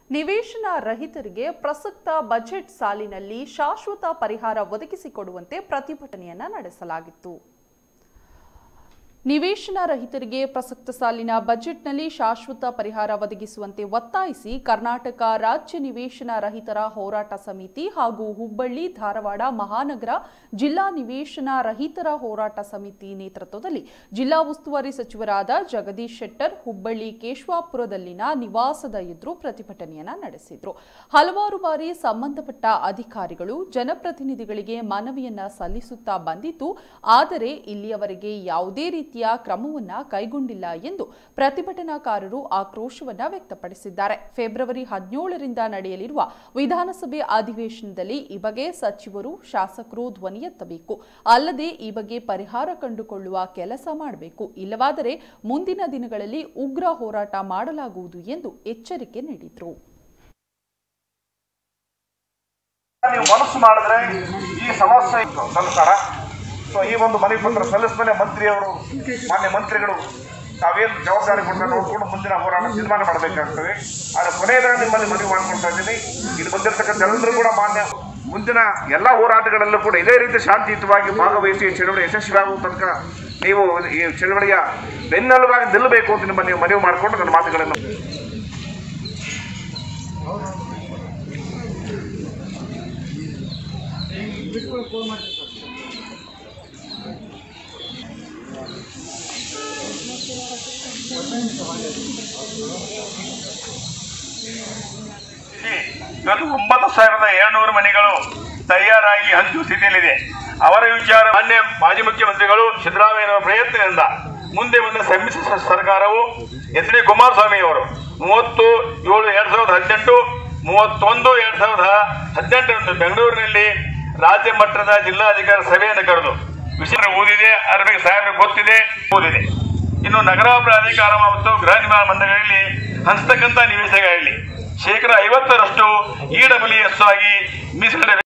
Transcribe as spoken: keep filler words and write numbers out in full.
ನಿವೇಶನ ರಹಿತರಿಗೆ ಪ್ರಸಕ್ತ ಬಜೆಟ್ ಸಾಲಿನಲ್ಲಿ ಶಾಶ್ವತ ಪರಿಹಾರ ಒದಗಿಸಿಕೊಡುವಂತೆ ಪ್ರತಿಭಟನೆಯನ್ನ ನಡೆಸಲಾಗಿತ್ತು. ನಿವೇಶನ ರಹಿತರಿಗೆ ಪ್ರಸಕ್ತ ಸಾಲಿನ ಬಜೆಟ್ನಲ್ಲಿ ಶಾಶ್ವತ ಪರಿಹಾರ ಒದಗಿಸುವಂತೆ ಒತ್ತಾಯಿಸಿ ಕರ್ನಾಟಕ ರಾಜ್ಯ ನಿವೇಶನ ರಹಿತರ ಹೋರಾಟ ಸಮಿತಿ ಹಾಗೂ ಹುಬ್ಬಳ್ಳಿ ಧಾರವಾಡ ಮಹಾನಗರ ಜಿಲ್ಲಾ ನಿವೇಶನ ರಹಿತರ ಹೋರಾಟ ಸಮಿತಿ ನೇತೃತ್ವದಲ್ಲಿ ಜಿಲ್ಲಾ ಉಸ್ತುವಾರಿ ಸಚಿವರಾದ ಜಗದೀಶ್ ಶೆಟ್ಟರ್ ಹುಬ್ಬಳ್ಳಿ ಕೇಶವಾಪುರದಲ್ಲಿನ ನಿವಾಸದ ಎದುರು ಪ್ರತಿಭಟನೆಯನ್ನ ನಡೆಸಿದರು. ಹಲವಾರು ಬಾರಿ ಸಂಬಂಧಪಟ್ಟ ಅಧಿಕಾರಿಗಳು ಜನಪ್ರತಿನಿಧಿಗಳಿಗೆ ಮನವಿಯನ್ನ ಸಲ್ಲಿಸುತ್ತಾ ಬಂದಿದ್ದು, ಆದರೆ ಇಲ್ಲಿಯವರೆಗೆ ಯಾವುದೇ ರೀತಿ ಕ್ರಮವನ್ನ ಕೈಗೊಂಡಿಲ್ಲ ಎಂದು ಪ್ರತಿಭಟನಾಕಾರರು ಆಕ್ರೋಶವನ್ನ ವ್ಯಕ್ತಪಡಿಸಿದ್ದಾರೆ. ಫೆಬ್ರವರಿ ಹದಿನೇಳರಿಂದ ನಡೆಯಲಿರುವ ವಿಧಾನಸಭೆ ಅಧಿವೇಶನದಲ್ಲಿ ಈ ಬಗ್ಗೆ ಸಚಿವರು ಶಾಸಕರು ಧ್ವನಿ ಎತ್ತಬೇಕು. ಅಲ್ಲದೆ ಈ ಬಗ್ಗೆ ಪರಿಹಾರ ಕಂಡುಕೊಳ್ಳುವ ಕೆಲಸ ಮಾಡಬೇಕು. ಇಲ್ಲವಾದರೆ ಮುಂದಿನ ದಿನಗಳಲ್ಲಿ ಉಗ್ರ ಹೋರಾಟ ಮಾಡಲಾಗುವುದು ಎಂದು ಎಚ್ಚರಿಕೆ ನೀಡಿದರು. ನೀವು ಮನಸ್ಸು ಮಾಡಿದ್ರೆ ಈ ಸಮಸ್ಯೆ ಸಂಸಾರ ಈ ಒಂದು ಮನವಿ ಪತ್ರ ಸಲ್ಲಿಸಿದ ಮೇಲೆ ಮಂತ್ರಿಯವರು ಮಾನ್ಯ ಮಂತ್ರಿಗಳು ತಾವೇನು ಜವಾಬ್ದಾರಿ ಕೊಟ್ಟು ನೋಡಿಕೊಂಡು ಮುಂದಿನ ಹೋರಾಟ ತೀರ್ಮಾನ ಮಾಡಬೇಕಾಗ್ತದೆ. ಆದರೆ ಕೊನೆಯದಾಗಿ ನಿಮ್ಮಲ್ಲಿ ಮನವಿ ಮಾಡ್ಕೊಳ್ತಾ ಇದ್ದೀನಿ, ಇಲ್ಲಿ ಬಂದಿರತಕ್ಕಂಥ ಎಲ್ಲರೂ ಕೂಡ ಮಾನ್ಯ ಮುಂದಿನ ಎಲ್ಲ ಹೋರಾಟಗಳಲ್ಲೂ ಕೂಡ ಇದೇ ರೀತಿ ಶಾಂತಿಯುತವಾಗಿ ಭಾಗವಹಿಸಿ ಚಳವಳಿ ಯಶಸ್ವಿಯಾಗುವ ತನಕ ನೀವು ಈ ಚಳವಳಿಯ ಬೆನ್ನೆಲುಬಾಗಿ ನಿಲ್ಲಬೇಕು ಅಂತ ನಿಮ್ಮನ್ನು ನೀವು ಮನವಿ ಮಾಡಿಕೊಂಡು ನನ್ನ ಮಾತುಗಳನ್ನು ಇವತ್ತು ಒಂಬತ್ತು ಸಾವಿರದ ಏಳ್ನೂರು ಮನೆಗಳು ತಯಾರಾಗಿ ಹಂಚುವ ಸ್ಥಿತಿಯಲ್ಲಿದೆ. ಅವರ ವಿಚಾರ ಮಾನ್ಯ ಮಾಜಿ ಮುಖ್ಯಮಂತ್ರಿಗಳು ಸಿದ್ದರಾಮಯ್ಯ ಪ್ರಯತ್ನದಿಂದ ಮುಂದೆ ಬಂದ ಸಮ್ಮಿಶ್ರ ಸರ್ಕಾರವು ಎಚ್ ಡಿ ಕುಮಾರಸ್ವಾಮಿ ಅವರು ಮೂವತ್ತು ಏಳು ಎರಡ್ ಸಾವಿರದ ಹದಿನೆಂಟು ಮೂವತ್ತೊಂದು ಎರಡ್ ಸಾವಿರದ ಹದಿನೆಂಟರಂದು ಬೆಂಗಳೂರಿನಲ್ಲಿ ರಾಜ್ಯ ಮಟ್ಟದ ಜಿಲ್ಲಾಧಿಕಾರಿ ಸಭೆಯನ್ನು ಕರೆದು ವಿಷಯ ಓದಿದೆ, ಅದರ ಬಗ್ಗೆ ಸಾಹೇಬರಿಗೆ ಗೊತ್ತಿದೆ, ಓದಿದೆ. ಇನ್ನು ನಗರ ಪ್ರಾಧಿಕಾರ ಮತ್ತು ಗೃಹ ನಿರ್ಮಾಣ ಮಂಡಳಿಗಳಲ್ಲಿ ಹಂಚತಕ್ಕಂಥ ನಿವೇಶನಗಳಲ್ಲಿ ಶೇಕಡ ಐವತ್ತರಷ್ಟು ಇ ಡಬ್ಲ್ಯೂ ಎಸ್ ಆಗಿ ಮೀಸಲಿಡಬೇಕು.